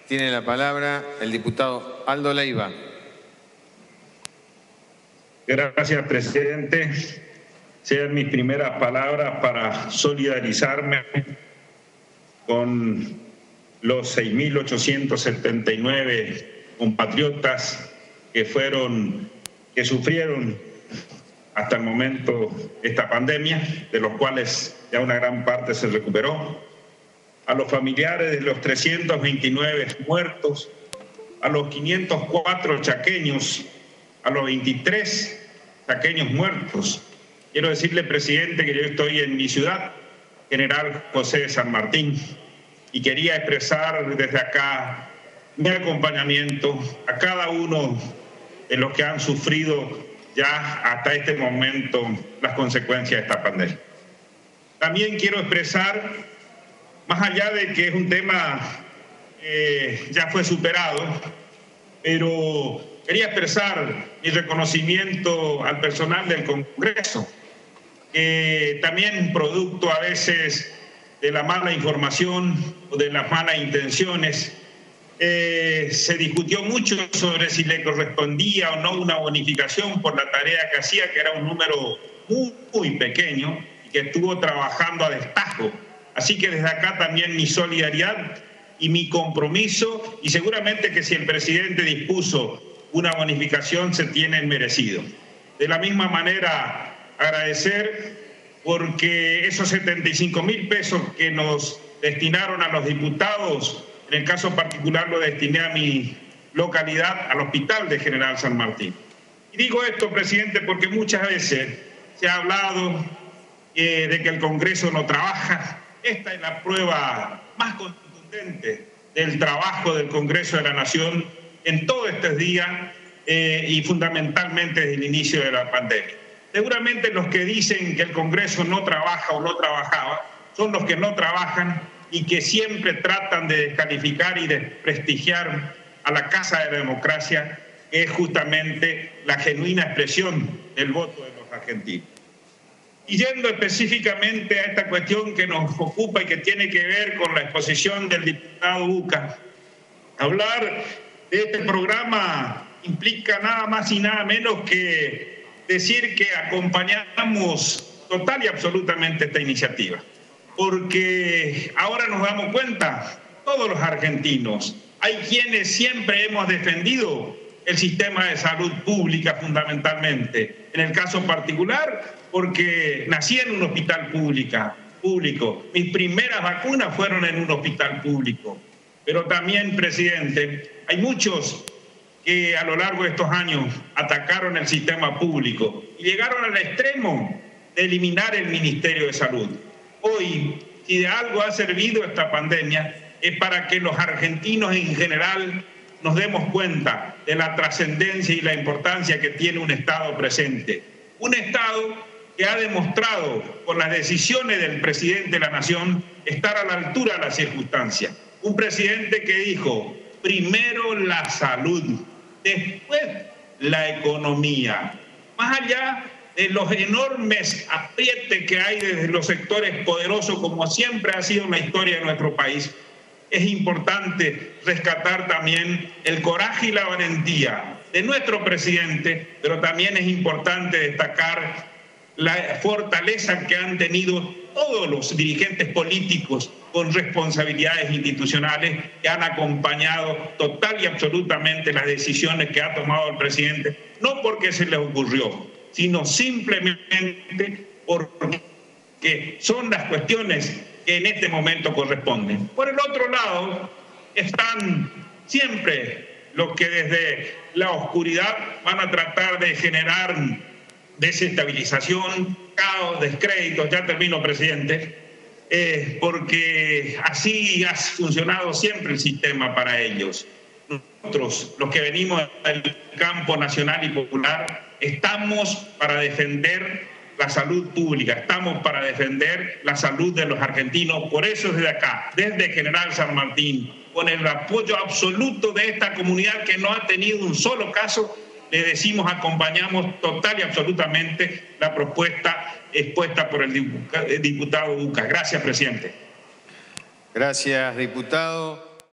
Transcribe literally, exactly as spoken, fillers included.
Tiene la palabra el diputado Aldo Leiva. Gracias, presidente. Sean mis primeras palabras para solidarizarme con los seis mil ochocientos setenta y nueve compatriotas que fueron, que sufrieron hasta el momento esta pandemia, de los cuales ya una gran parte se recuperó, a los familiares de los trescientos veintinueve muertos, a los quinientos cuatro chaqueños, a los veintitrés chaqueños muertos. Quiero decirle, presidente, que yo estoy en mi ciudad, General José de San Martín, y quería expresar desde acá mi acompañamiento a cada uno de los que han sufrido ya hasta este momento las consecuencias de esta pandemia. También quiero expresar, más allá de que es un tema que ya fue superado, pero quería expresar mi reconocimiento al personal del Congreso, que también producto a veces de la mala información o de las malas intenciones, eh, se discutió mucho sobre si le correspondía o no una bonificación por la tarea que hacía, que era un número muy, muy pequeño y que estuvo trabajando a destajo. Así que desde acá también mi solidaridad y mi compromiso, y seguramente que si el presidente dispuso una bonificación se tiene merecido. De la misma manera, agradecer porque esos setenta y cinco mil pesos que nos destinaron a los diputados, en el caso particular lo destiné a mi localidad, al Hospital de General San Martín. Y digo esto, presidente, porque muchas veces se ha hablado eh, de que el Congreso no trabaja. Esta es la prueba más contundente del trabajo del Congreso de la Nación en todos estos días eh, y fundamentalmente desde el inicio de la pandemia. Seguramente los que dicen que el Congreso no trabaja o no trabajaba son los que no trabajan y que siempre tratan de descalificar y desprestigiar a la Casa de la Democracia, que es justamente la genuina expresión del voto de los argentinos. Y yendo específicamente a esta cuestión que nos ocupa y que tiene que ver con la exposición del diputado Uca, hablar de este programa implica nada más y nada menos que decir que acompañamos total y absolutamente esta iniciativa, porque ahora nos damos cuenta, todos los argentinos, hay quienes siempre hemos defendido el sistema de salud pública fundamentalmente, en el caso particular, porque nací en un hospital pública, público, mis primeras vacunas fueron en un hospital público, pero también, presidente, hay muchos que a lo largo de estos años atacaron el sistema público y llegaron al extremo de eliminar el Ministerio de Salud. Hoy, si de algo ha servido esta pandemia, es para que los argentinos en general nos demos cuenta de la trascendencia y la importancia que tiene un Estado presente. Un Estado que ha demostrado, con las decisiones del presidente de la Nación, estar a la altura de las circunstancias. Un presidente que dijo, primero la salud, después la economía. Más allá de los enormes aprietes que hay desde los sectores poderosos, como siempre ha sido en la historia de nuestro país, es importante rescatar también el coraje y la valentía de nuestro presidente, pero también es importante destacar la fortaleza que han tenido todos los dirigentes políticos con responsabilidades institucionales que han acompañado total y absolutamente las decisiones que ha tomado el presidente, no porque se les ocurrió, sino simplemente porque son las cuestiones que en este momento corresponden. Por el otro lado, están siempre los que desde la oscuridad van a tratar de generar desestabilización, caos, descréditos. Ya termino, presidente, eh, porque así ha funcionado siempre el sistema para ellos. Nosotros, los que venimos del campo nacional y popular, estamos para defender la salud pública, estamos para defender la salud de los argentinos. Por eso desde acá, desde General San Martín, con el apoyo absoluto de esta comunidad que no ha tenido un solo caso, le decimos, acompañamos total y absolutamente la propuesta expuesta por el diputado Uca. Gracias, presidente. Gracias, diputado.